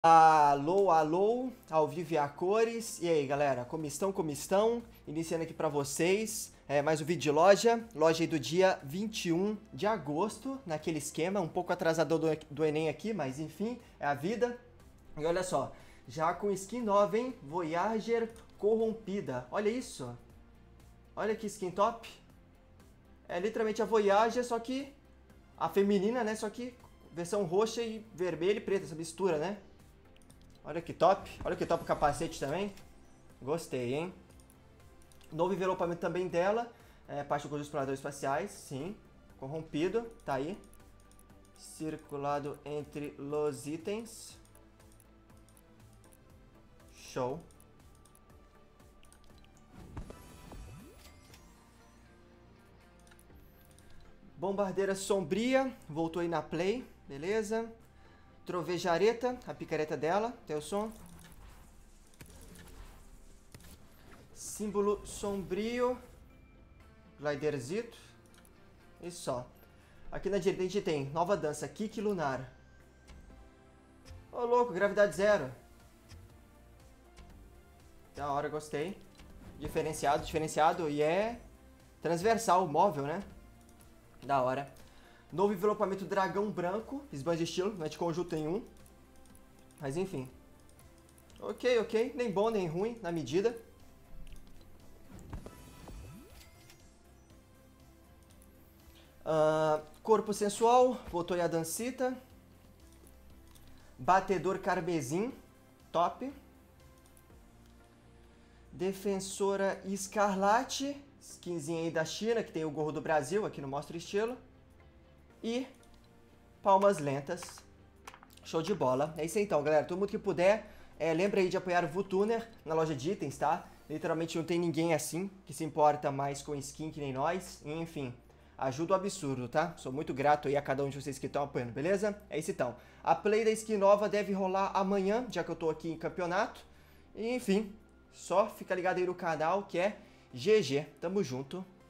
Alô, alô, ao vivo e a cores. E aí, galera, como estão, como estão? Iniciando aqui pra vocês mais um vídeo de loja aí do dia 21 de agosto, naquele esquema, um pouco atrasador do Enem aqui, mas enfim, é a vida. E olha só, já com skin nova, hein? Voyager corrompida, olha isso. Olha que skin top. É literalmente a Voyager, só que a feminina, né? Só que versão roxa e vermelha e preta, essa mistura, né? Olha que top o capacete também. Gostei, hein? Novo envelopamento também dela. Parte dos exploradores espaciais, sim. Corrompido, tá aí. Circulado entre os itens. Show. Bombardeira sombria, voltou aí na play, beleza. Trovejareta, a picareta dela, tem o som. Símbolo sombrio, gliderzito, e só. Aqui na direita a gente tem nova dança, Kick Lunar. Ô louco, gravidade zero. Da hora, gostei. Diferenciado e é transversal, móvel, né? Da hora. Novo envelopamento dragão branco, esbanja de estilo, não é de conjunto nenhum. Mas enfim. Ok, nem bom nem ruim, na medida. Corpo sensual, voltou aí a dancita. Batedor carmesim, top. Defensora escarlate, skinzinha aí da China, que tem o gorro do Brasil, aqui no Mostra Estilo. E palmas lentas. Show de bola. É isso aí então, galera. Todo mundo que puder, lembra aí de apoiar o VTuner na loja de itens, tá? Literalmente não tem ninguém assim que se importa mais com skin que nem nós. Enfim, ajuda o absurdo, tá? Sou muito grato aí a cada um de vocês que estão apoiando, beleza? É isso então. A play da skin nova deve rolar amanhã, já que eu tô aqui em campeonato. E, enfim, só fica ligado aí no canal que é GG. Tamo junto.